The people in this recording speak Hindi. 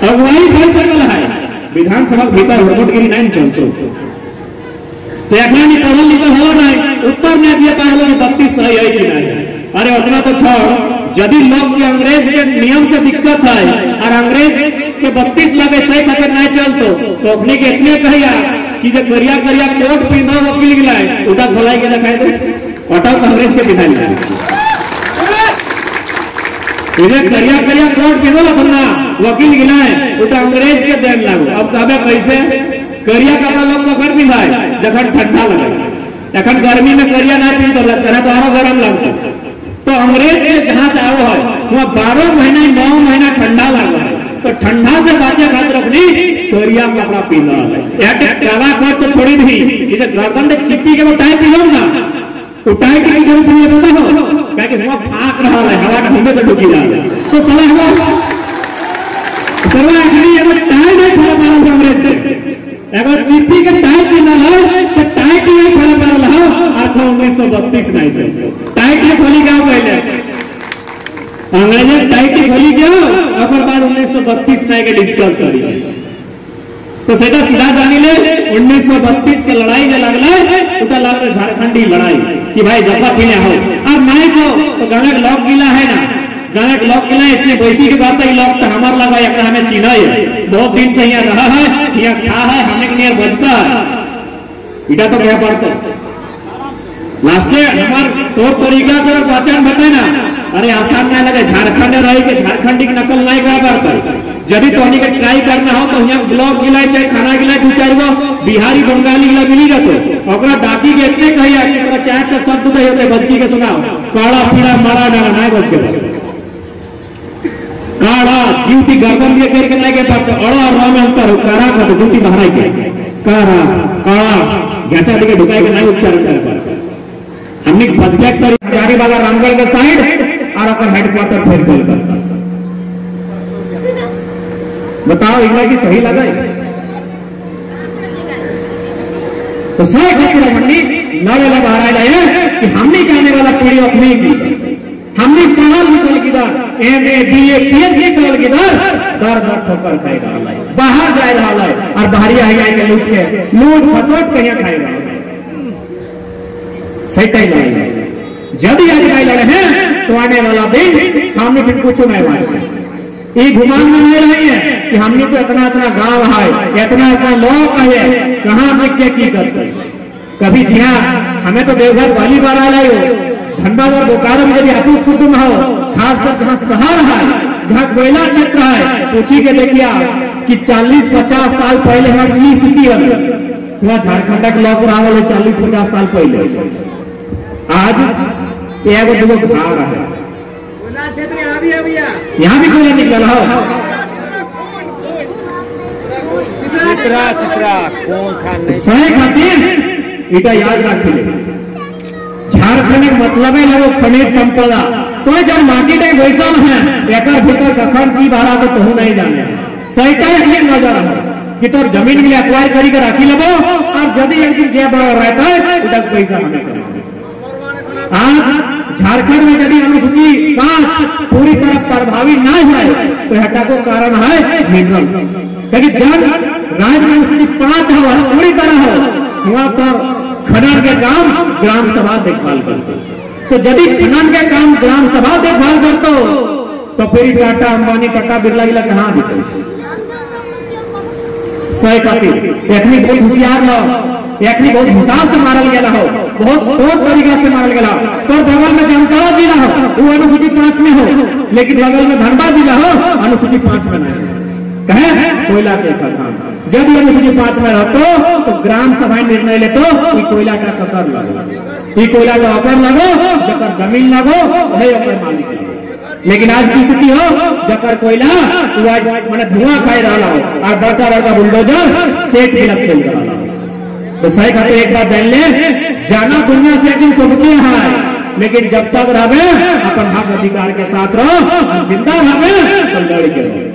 अगुवाई भर सकल है विधानसभा भीतर हुड़मुटगिरी नहीं चलते तो एकला नहीं पढ़ल लिखल हो नहीं उत्तर में दिए पाहलो कि 32 सही है कि नहीं। अरे उतना तो छोड़ यदि लोग के अंग्रेज के नियम से दिक्कत है और अंग्रेज के 32 लगे सही अगर नहीं चलतो तो अपने के इतने कहिया कि जो करिया करिया कोट पिंधो वकील गिलाए उठा खोलाई के दिखाई दे अटल अंग्रेज के विधान इन्हें करिया करिया कोट पिंधो अपना वकील गिलाए उठा अंग्रेज के देन लागू। अब कहबे कैसे करिया कपड़ा लोग पकड़ पिंधाए जखन ठंडा लगे এখন गर्मी में करिया ना पिंधो लगता तो और गरम लगता तो अंग्रेज के जहां से आओ है वहां 12 महीना 9 महीना ठंडा लगा है तो ठंडा से बचे खातिर अपनी करिया कपड़ा पीना है यार काला कोट तो छोड़ी दी इसे गर्दन में चिप्पी के वो टाई पी लो ना उठाई के जरूरत नहीं पता हो क्या कि वो फाक रहा है हवा का हमें से ढुकी जा रहा है तो सलाह हो सर्वा अखरी अगर टाई नहीं फड़ा मारा अंग्रेज से अगर चिट्ठी के टाई पीना है से टाई की नहीं फड़ा मारा हो और 1932 नहीं चल टाई की खोली क्या पहले अंग्रेज टाई की खोली क्या और बाद 1932 नहीं के डिस्कस करी तो सीधा सीधा जानी ले 1932 के लड़ाई जो लगला उटा लग झारखंडी लड़ाई कि भाई दफा थी हो और नहीं तो गणक लोक गिला है ना गणक लोक गिला इसलिए वैसी की बात है लोग तो हमार लगा एक हमें चिन्ह है बहुत दिन से यहाँ रहा है यहाँ खा है हमने के लिए बचता इटा तो क्या पड़ता लास्ट हमार तौर तरीका से अगर पहचान बताए ना अरे आसान नहीं लगे झारखंड रही के झारखंडी की नकल नहीं कर पाता यदि तो के ट्राई करना हो तो यहाँ ब्लॉक गिलाए चाहे खाना गिलाए 2-4 गो बिहारी बंगाली गिला मिली जाते डाकी के इतने कहिए कि चाय का शब्द नहीं होते बजकी के सुनाओ काड़ा पीड़ा मारा डाला नहीं बज के काड़ा जूती गर्दन दिए करके नहीं के पाते अड़ा रा में अंतर हो काड़ा का तो जूती बाहर के काड़ा काड़ा गचा दिके ढुकाए के नहीं उच्चारण कर पाते हमने बजगट कर बिहारी वाला रामगढ़ के साइड और अपन हेडक्वार्टर फेर कर बताओ इतना की सही लगा तो सही खातिर हमने लड़े लगा रहा है कि हमने कहने वाला पीढ़ी अपनी की हमने पढ़ा लिखल किधर एमए बीए पीएचडी करल किधर दर दर ठोकर खाए रहा है बाहर जाए रहा है और बाहरी आई के लूट फसोट कहीं खाए रहा है सही कहीं लड़े यदि आज भाई लड़े हैं तो आने वाला दिन हमने फिर कुछ नहीं मारे ये घुमान में नहीं रही है कि हमने तो इतना इतना गांव है इतना इतना लोग है कहां में क्या की करते कभी जिया हमें तो देवघर वाली बार आ लाई हो धनबाद और बोकारो में यदि आपूस कुटुंब हो खासकर जहां शहर है जहां कोयला क्षेत्र है पूछी के देखिए कि 40-50 साल पहले हमारी स्थिति रही वहां झारखंड के लोग रहा 40-50 साल पहले आज एगो दुगो घर है यहाँ भी कोयला निकला हो सही खातिर इटा याद रखिए झारखंड मतलब है वो खनिज संपदा तो जब माटी में वैसा है एक भीतर कखन की बारा तो तू नहीं जाने सही का एक नजर है कि तोर जमीन के लिए अक्वायर करी कर राखी लो और यदि एक दिन क्या रहता है उधर पैसा हमें आज झारखंड में यदि अनुसूची 5 पूरी तरह प्रभावित ना है तो हटा को कारण है मिनरल्स क्योंकि जब राज्य में अनुसूची 5 हो पूरी तरह हो वहां पर खनन के काम ग्राम सभा देखभाल करते तो यदि खनन के काम ग्राम सभा देखभाल करते तो फिर टाटा अंबानी टाटा बिरला गिला कहाँ जीते सही खातिर एकनी बहुत होशियार लो एकनी बहुत हिसाब से मारल गया हो बहुत तौर तरीका से मारल गया तो बगल में जामताड़ा जिला हो वो अनुसूची 5 में हो लेकिन बगल में धनबाद जिला हो अनुसूची 5 में नहीं कहे कोयला के खदान जब ये अनुसूची 5 में रहते तो ग्राम सभा निर्णय ले तो कोयला का कतर लगो ये कोयला का अकर लगो जकर जमीन लगो वही अकर मालिक लगो लेकिन आज की स्थिति हो जकर कोयला मैंने धुआं खाई रहा हो और बड़का बड़का बुलडोजर सेठ गिलक चल रहा तो सही खाते एक बात जान ले जाना दुनिया से एक दिन सबके है लेकिन जब तक रहे अपन हक अधिकार के साथ रहो जिंदा रहे तो लड़ के रहो।